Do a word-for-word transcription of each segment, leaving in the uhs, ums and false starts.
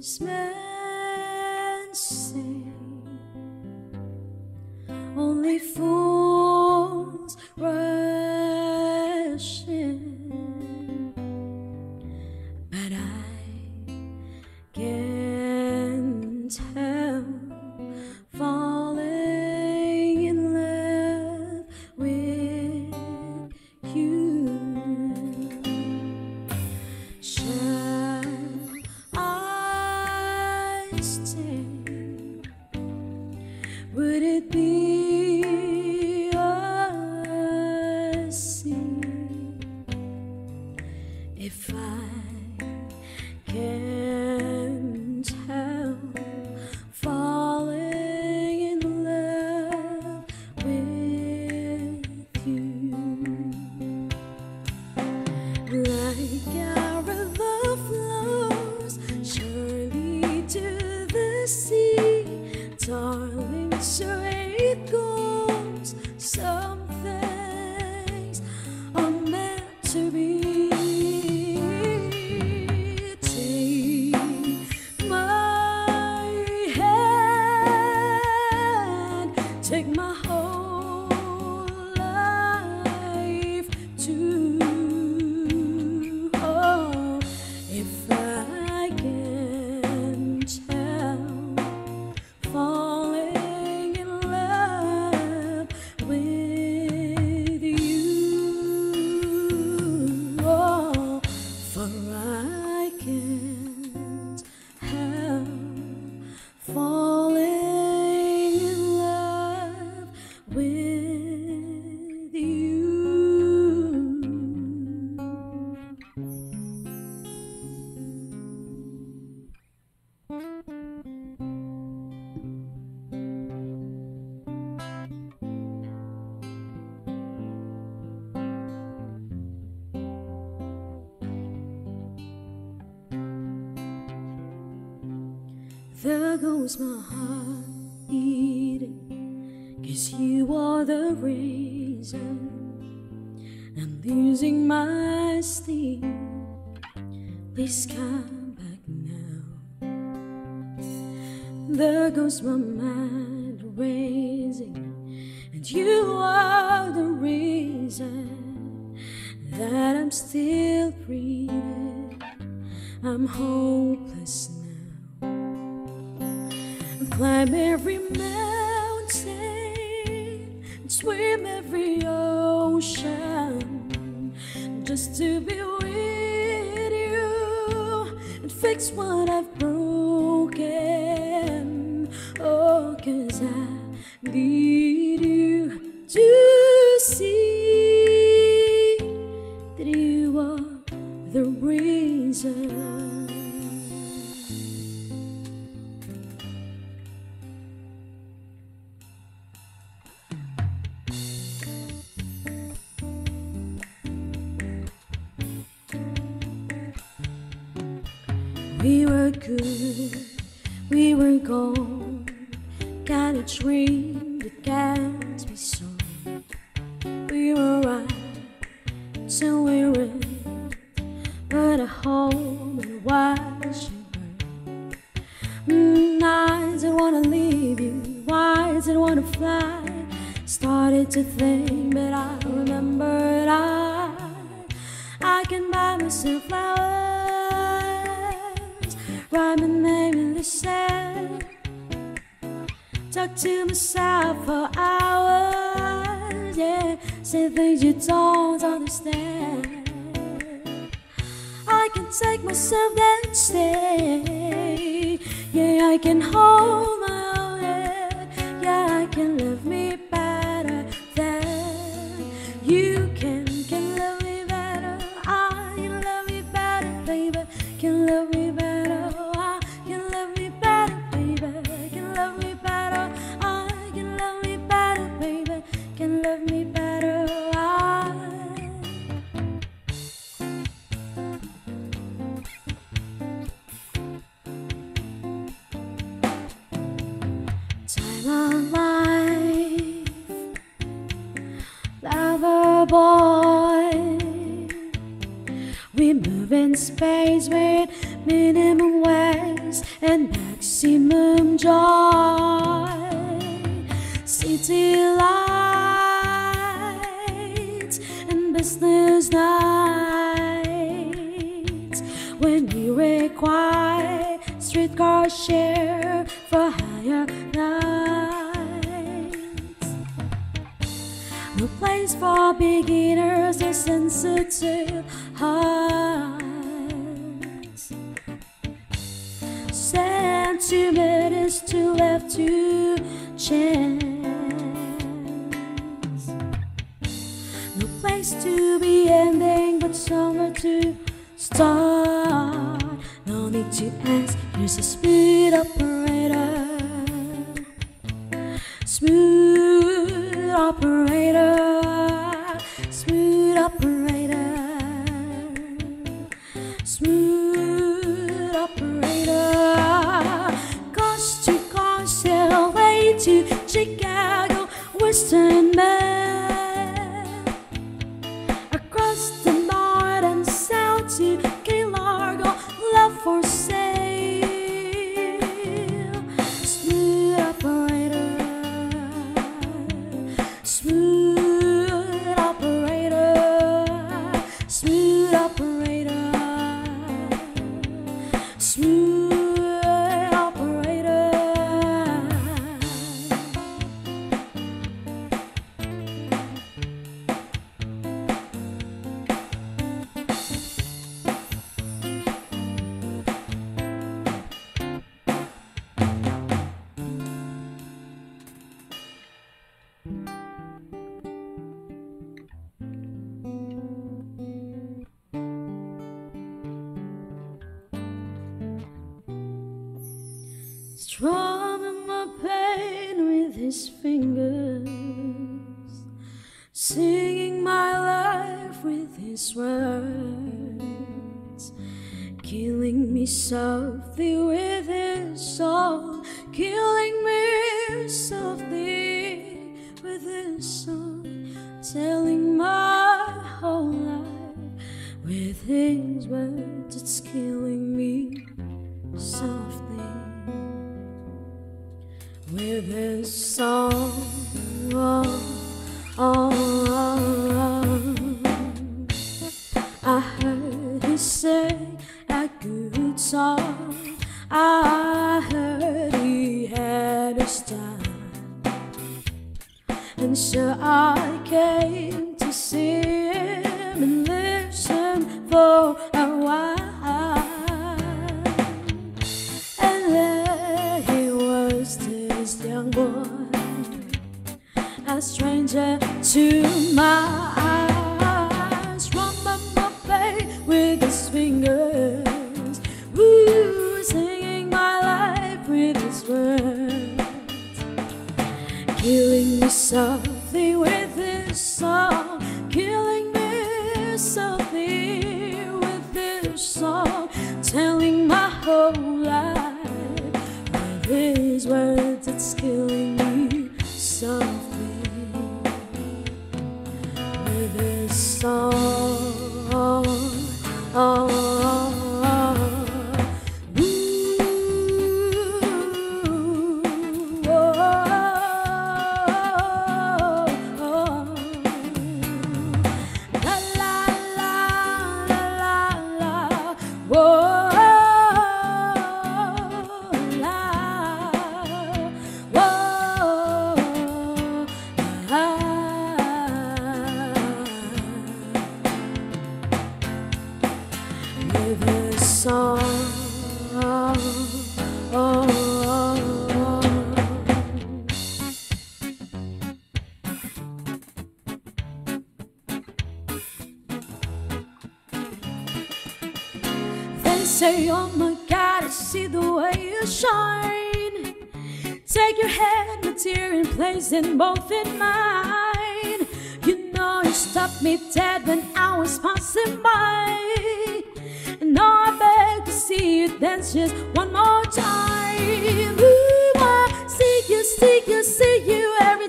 Wise men say only fools rush in, but I can tell, falling in love with you. Shall I stay? Would it be a sin if I can tell, falling in love with you? Like a river flows surely to the sea, darling, so it goes. Some things are meant to be. Take my hand, take my whole life too. Oh, if I can tell, falling in love with you. Oh, for I can't help falling in love with you. There goes my heart beating, 'cause you are the reason I'm losing my steam. Please come back now. There goes my mind racing, and you are the reason that I'm still breathing. I'm hopeless now. Climb every mountain and swim every ocean just to be with you and fix what I've broken. Oh, 'cause I need you to see that you are the reason. We were good, we were gold, got a dream that can't be sold. We were right till we went, but a home and watch you burn. Mm, I didn't wanna leave you, I didn't wanna fly. Started to think, but I remembered I I can buy myself flowers, write my name in the sand, talk to myself for hours, yeah, say things you don't understand. I can take myself and stay, yeah, I can hold my own head, yeah, I can love me better than you can, can love me better, I can love me better, baby, can love me better. Love me better, I time of life, lover boy, We move in space with minimum waste and maximum joy. City lights and business nights, when we require streetcar share for higher nights. No place for beginners or sensitive hearts. Sentiment too left to chance. No place to be ending, but somewhere to start. No need to ask, here's a speed operator. Smooth operator. Smooth operator. Smooth operator. Coast to coast, sail away to Chicago, Western Mass. Across the north and south to Key Largo, love for sale. Smooth operator. Smooth operator. Smooth operator. Smooth operator. Strumming my pain with his fingers, singing my life with his words, killing me softly with his song, killing me softly with his song, telling my whole life with his words. It's killing me softly with his song. Oh, oh, oh. I heard he sang a good song. I heard he had a style, and so I came to see him and listen for a while. Young boy, a stranger to my eyes, rubbing my face with his fingers, ooh, singing my life with his words, killing me softly with his song, killing me softly with his song, telling my whole life with his words. It's killing me softly with his song. Oh, oh, oh. Ooh, oh, oh, oh. La la la la la la. Whoa. With his song, oh, oh, oh. They say, oh my God, I see the way you shine. Take your hand, a tear, and place it both in mine. You know you stopped me dead when I was passing by. Now I beg to see you dance just one more time. Ooh, I see you, see you, see you every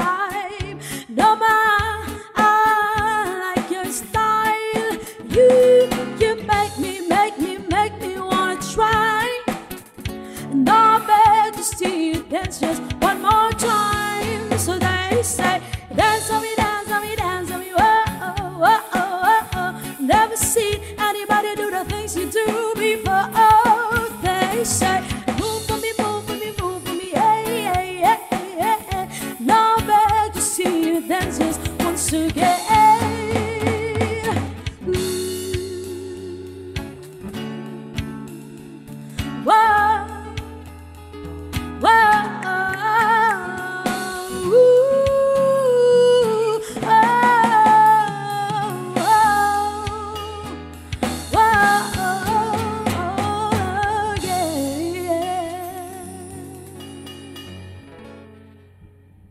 time. No, my, I like your style. You dance just one more time. So they say, dance on me, dance on me, dance on me, whoa, whoa, whoa, whoa. Never seen anybody do the things you do before. Oh, they say,